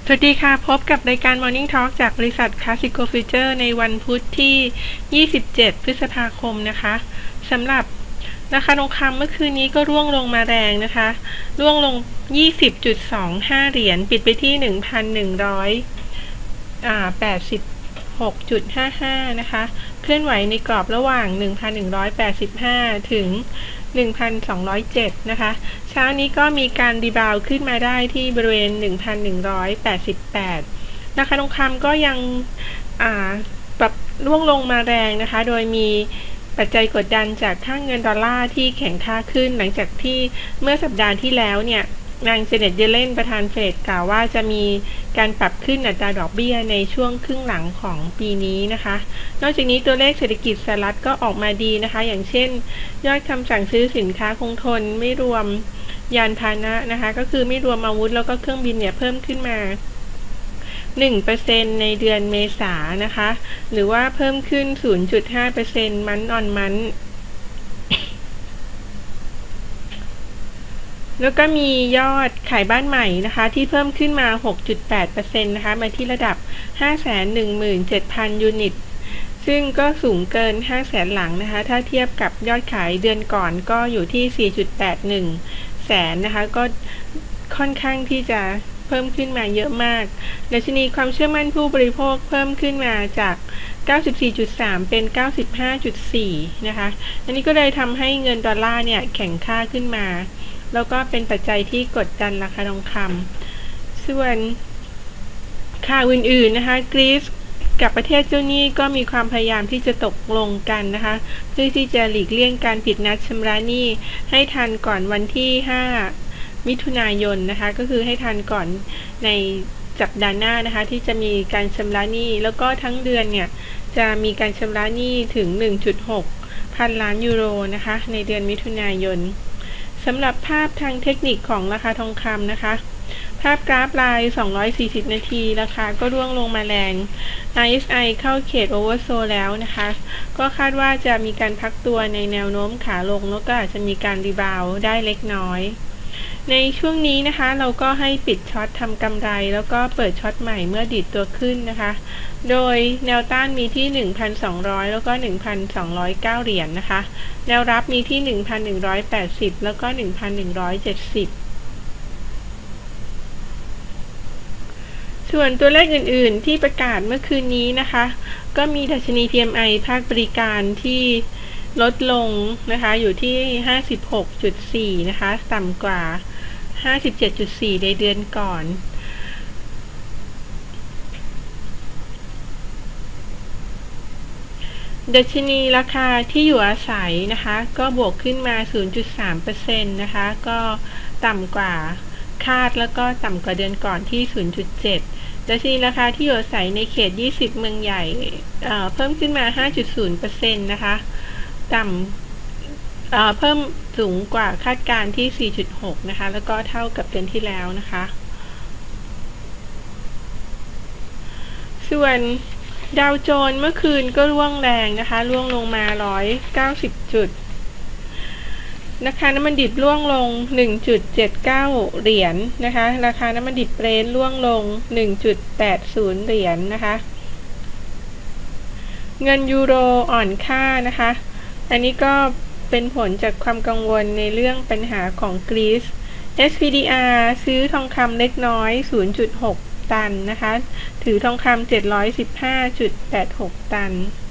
สวัสดีค่ะพบกับรายการ Morning Talk จากบริษัท Classico Future ในวันพุธที่ 27 พฤษภาคมนะคะสำหรับราคาทองคำเมื่อคืนนี้ก็ร่วงลงมาแรงนะคะร่วงลง 20.25 เหรียญปิดไปที่ 1,186.55 นะคะเคลื่อนไหวในกรอบระหว่าง 1,185 ถึง 1,207 นะคะเช้านี้ก็มีการรีบาวขึ้นมาได้ที่บริเวณ 1,188 ราคาทองคำก็ยังปรับร่วงลงมาแรงนะคะโดยมีปัจจัยกดดันจากค่าเงินดอลลาร์ที่แข็งค่าขึ้นหลังจากที่เมื่อสัปดาห์ที่แล้วเนี่ยนางเจเน็ตเยเลนประธานเฟดกล่าวว่าจะมีการปรับขึ้นอัตราดอกเบี้ยในช่วงครึ่งหลังของปีนี้นะคะนอกจากนี้ตัวเลขเศรษฐกิจสหรัฐก็ออกมาดีนะคะอย่างเช่นยอดคำสั่งซื้อสินค้าคงทนไม่รวมยานพาหนะนะคะก็คือไม่รวมอาวุธแล้วก็เครื่องบินเนี่ยเพิ่มขึ้นมา 1% ในเดือนเมษายนนะคะหรือว่าเพิ่มขึ้น 0.5% มันออนมันแล้วก็มียอดขายบ้านใหม่นะคะที่เพิ่มขึ้นมา 6.8% นะคะมาที่ระดับ 517,000 ยูนิตซึ่งก็สูงเกิน 500,000 หลังนะคะถ้าเทียบกับยอดขายเดือนก่อนก็อยู่ที่ 4.81 แสนนะคะก็ค่อนข้างที่จะเพิ่มขึ้นมาเยอะมากดัชนีความเชื่อมั่นผู้บริโภคเพิ่มขึ้นมาจาก 94.3 เป็น 95.4 นะคะอันนี้ก็เลยทำให้เงินดอลลาร์เนี่ยแข็งค่าขึ้นมาแล้วก็เป็นปัจจัยที่กดดันราคาทองคำส่วนข่าวอื่นๆนะคะกรีซกับประเทศเจ้าหนี้ก็มีความพยายามที่จะตกลงกันนะคะเพื่อที่จะหลีกเลี่ยงการผิดนัดชำระหนี้ให้ทันก่อนวันที่ 5 มิถุนายนนะคะก็คือให้ทันก่อนในสัปดาห์หน้านะคะที่จะมีการชำระหนี้แล้วก็ทั้งเดือนเนี่ยจะมีการชำระหนี้ถึง 1.6 พันล้านยูโรนะคะในเดือนมิถุนายนสำหรับภาพทางเทคนิคของราคาทองคำนะคะภาพกราฟราย240นาทีราคาก็ร่วงลงมาแรง RSI เข้าเขตโอเวอร์โซลแล้วนะคะก็คาดว่าจะมีการพักตัวในแนวโน้มขาลงแล้วก็อาจจะมีการรีบาวด์ได้เล็กน้อยในช่วงนี้นะคะเราก็ให้ปิดช็อตทำกำไรแล้วก็เปิดช็อตใหม่เมื่อดีดตัวขึ้นนะคะโดยแนวต้านมีที่ 1,200 แล้วก็ 1,209 เหรียญ นะคะแนวรับมีที่ 1,180 แล้วก็ 1,170 ส่วนตัวเลขอื่นๆที่ประกาศเมื่อคืนนี้นะคะก็มีดัชนี PMI ภาคบริการที่ลดลงนะคะอยู่ที่ 56.4 นะคะต่ำกว่า 57.4 ในเดือนก่อนดัชนีราคาที่อยู่อาศัยนะคะก็บวกขึ้นมา 0.3% นะคะก็ต่ำกว่าคาดแล้วก็ต่ำกว่าเดือนก่อนที่ 0.7 ดัชนีราคาที่อยู่อาศัยในเขต 20 เมืองใหญ่เพิ่มขึ้นมา 5.0% นะคะต่ำเพิ่มสูงกว่าคาดการณ์ที่ 4.6 นะคะแล้วก็เท่ากับเดือนที่แล้วนะคะส่วนดาวโจนส์เมื่อคืนก็ร่วงแรงนะคะร่วงลงมา190จุดราคาน้ำมันดิบร่วงลง 1.79 เหรียญนะคะราคาน้ำมันดิบเบรนท์ร่วงลง 1.80 เหรียญนะคะเงินยูโรอ่อนค่านะคะอันนี้ก็เป็นผลจากความกังวลในเรื่องปัญหาของกรีซ SPDR ซื้อทองคำเล็กน้อย 0.6 ตันนะคะถือทองคำ 715.86 ตัน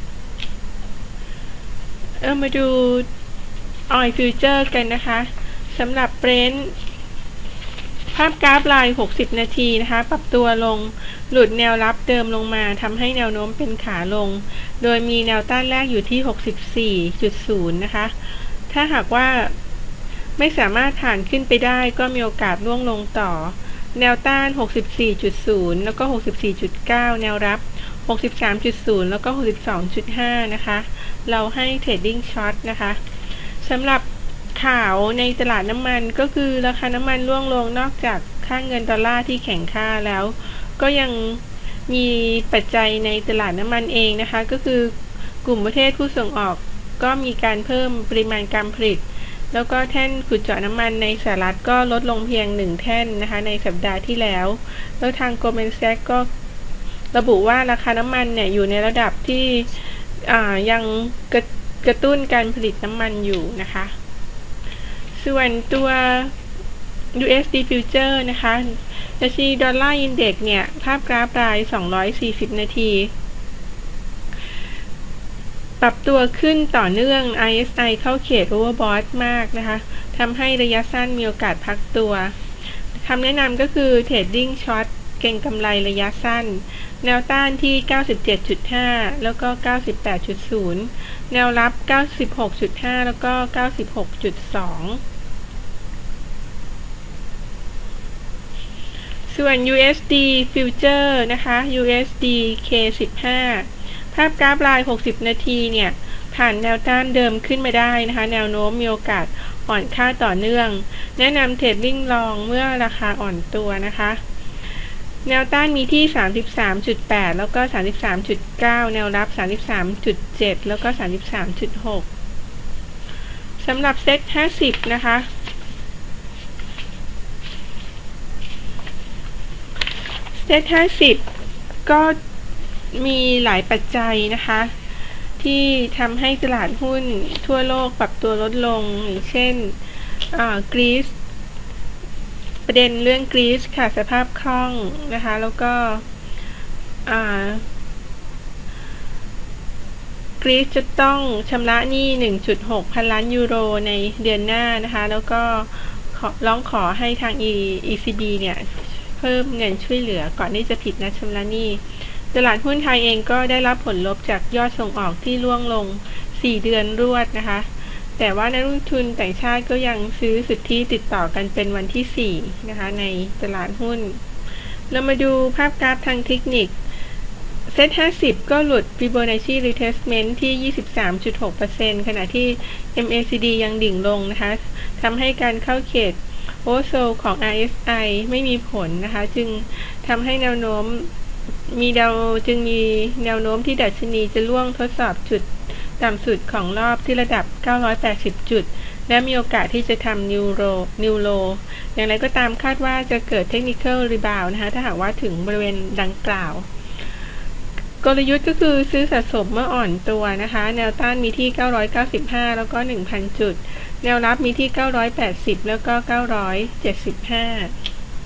มาดู Oil Future กันนะคะสำหรับเบรนท์ภาพกราฟราย60นาทีนะคะปรับตัวลงหลุดแนวรับเดิมลงมาทำให้แนวโน้มเป็นขาลงโดยมีแนวต้านแรกอยู่ที่ 64.0 นะคะถ้าหากว่าไม่สามารถผ่านขึ้นไปได้ก็มีโอกาสร่วงลงต่อแนวต้าน 64.0 แล้วก็ 64.9 แนวรับ 63.0 แล้วก็ 62.5 นะคะเราให้เทรดดิ้งช็อตนะคะสำหรับข่าวในตลาดน้ำมันก็คือราคาน้ำมันร่วงลงนอกจากค่าเงินดอลลาร์ที่แข็งค่าแล้วก็ยังมีปัจจัยในตลาดน้ำมันเองนะคะก็คือกลุ่มประเทศผู้ส่งออกก็มีการเพิ่มปริมาณการผลิตแล้วก็แท่นขุดเจาะน้ำมันในสหรัฐก็ลดลงเพียง1แท่นนะคะในสัปดาห์ที่แล้วทาง Goldman Sachs ก็ระบุว่าราคาน้ำมันเนี่ยอยู่ในระดับที่ยังกระตุ้นการผลิตน้ำมันอยู่นะคะส่วนตัว USD Future นะคะดัชนีดอลลาร์อินเด็กซ์เนี่ยภาพกราฟราย240นาทีปรับตัวขึ้นต่อเนื่อง RSI เข้าเขต Overbought มากนะคะทำให้ระยะสั้นมีโอกาสพักตัวคำแนะนำก็คือ Trading Short เก็งกำไรระยะสั้นแนวต้านที่ 97.5 แล้วก็ 98.0 แนวรับ 96.5 แล้วก็ 96.2 ส่วน USD Future นะคะ USD K15 ภาพกราฟราย60นาทีเนี่ยผ่านแนวต้านเดิมขึ้นมาได้นะคะแนวโน้มมีโอกาสอ่อนค่าต่อเนื่องแนะนำเทรดดิ้งลองเมื่อราคาอ่อนตัวนะคะแนวต้านมีที่ 33.8 แล้วก็ 33.9 แนวรับ 33.7 แล้วก็ 33.6 สำหรับเซ็ต50นะคะเซ็ต50ก็มีหลายปัจจัยนะคะที่ทำให้ตลาดหุ้นทั่วโลกปรับตัวลดลงอย่างเช่นกรีซประเด็นเรื่องกรีซค่ะสภาพคล่องนะคะแล้วก็กรีซจะต้องชำระหนี้ 1.6 พันล้านยูโรในเดือนหน้านะคะแล้วก็ร้องขอให้ทาง ECB เนี่ยเพิ่มเงินช่วยเหลือก่อนที่จะผิดนัดชำระหนี้ตลาดหุ้นไทยเองก็ได้รับผลลบจากยอดส่งออกที่ร่วงลง4เดือนรวดนะคะแต่ว่านักลงทุนต่างชาติก็ยังซื้อสุทธิติดต่อกันเป็นวันที่4นะคะในตลาดหุ้นเรามาดูภาพกราฟทางเทคนิคเซ็ต50ก็หลุด Fibonacci Retracement ที่ 23.6% ขณะที่ MACD ยังดิ่งลงนะคะทำให้การเข้าเขตโอเวอร์โซลของ RSI ไม่มีผลนะคะจึงทำให้แนวโน้มมีแนวโน้มที่ดัชนีจะล่วงทดสอบจุดต่ำสุดของรอบที่ระดับ980จุดและมีโอกาสที่จะทำนิวโลอย่างไรก็ตามคาดว่าจะเกิด Technical Rebound นะคะถ้าหากว่าถึงบริเวณดังกล่าวกลยุทธ์ก็คือซื้อสะสมเมื่ออ่อนตัวนะคะแนวต้านมีที่995แล้วก็ 1,000 จุดแนวรับมีที่980แล้วก็975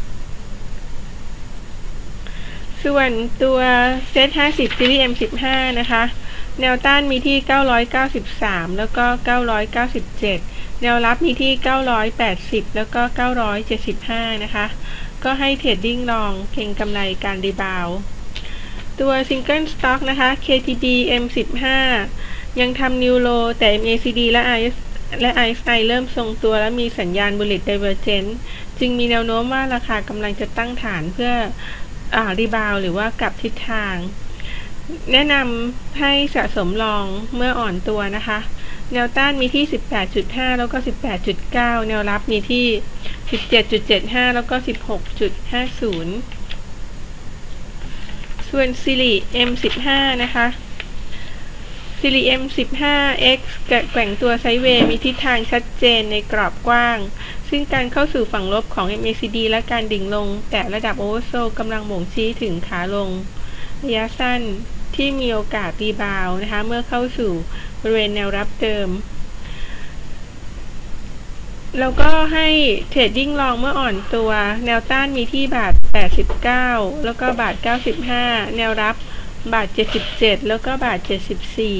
ส่วนตัวเซ็ต50 Series M15 นะคะแนวต้านมีที่993แล้วก็997แนวรับมีที่980แล้วก็975นะคะก็ให้เทรดดิ้งลองเก็งกำไรการรีบาวตัว Single Stock นะคะ KTB M15 ยังทำนิวโลแต่ MACD และ RSI เริ่มทรงตัวและมีสัญญาณ Bullish Divergence จึงมีแนวโน้มว่าราคากำลังจะตั้งฐานเพื่อรีบาวหรือว่ากลับทิศทางแนะนำให้สะสมลองเมื่ออ่อนตัวนะคะแนวต้านมีที่ 18.5 แล้วก็ 18.9 แนวรับมีที่ 17.75 แล้วก็ 16.50 ส่วน Siri M15 นะคะSiri M15X แกว่งตัวไซด์เวย์มีทิศทางชัดเจนในกรอบกว้างซึ่งการเข้าสู่ฝั่งลบของ MACD และการดิ่งลงแต่ระดับโอเวอร์โซลกำลังบ่งชี้ถึงขาลงระยะสั้นที่มีโอกาสรีบาวนะคะเมื่อเข้าสู่บริเวณแนวรับเดิมแล้วก็ให้เทรดดิ้งลองเมื่ออ่อนตัวแนวต้านมีที่บาท89แล้วก็บาท95แนวรับบาท77แล้วก็บาท74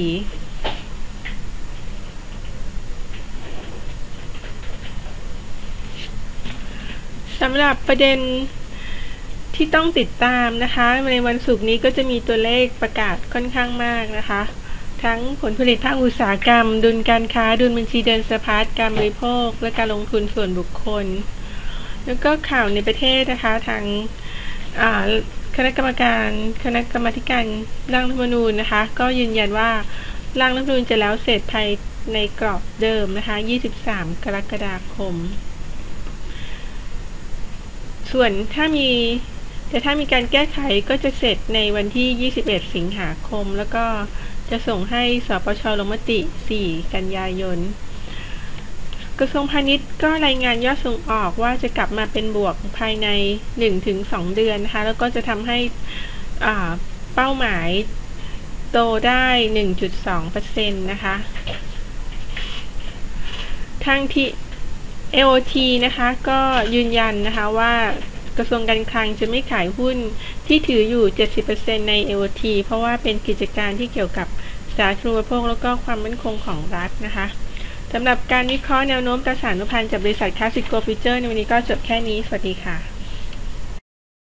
สำหรับประเด็นที่ต้องติดตามนะคะในวันศุกร์นี้ก็จะมีตัวเลขประกาศค่อนข้างมากนะคะทั้งผลผลิตภาคอุตสาหกรรมดุลการค้าดุลบัญชีเดินสะพัดการบริโภคและการลงทุนส่วนบุคคลแล้วก็ข่าวในประเทศนะคะทางคณะกรรมการร่างรัฐธรรมนูญนะคะก็ยืนยันว่าร่างรัฐธรรมนูญจะแล้วเสร็จภายในกรอบเดิมนะคะ23 กรกฎาคมส่วนถ้ามีการแก้ไขก็จะเสร็จในวันที่21 สิงหาคมแล้วก็จะส่งให้สปช.ลงมติ4 กันยายนกระทรวงพาณิชย์ก็รายงานยอดส่งออกว่าจะกลับมาเป็นบวกภายใน 1-2 เดือนนะคะแล้วก็จะทำให้เป้าหมายโตได้ 1.2% นะคะทางที่ AOT นะคะก็ยืนยันนะคะว่ากระทรวงการคลังจะไม่ขายหุ้นที่ถืออยู่ 70% ใน AOT เพราะว่าเป็นกิจการที่เกี่ยวกับสาธารณูปโภคแล้วก็ความมั่นคงของรัฐนะคะสำหรับการวิเคราะห์แนวโน้มตราสารหนี้พันจากบริษัท Classico Future ในวันนี้ก็จบแค่นี้สวัสดีค่ะ